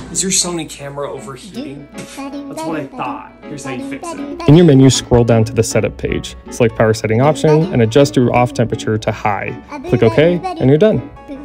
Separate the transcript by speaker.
Speaker 1: Is your Sony camera overheating? That's what I thought. Here's how you fix it.
Speaker 2: In your menu, scroll down to the setup page. Select power setting option and adjust your off temperature to high. Click OK and you're done.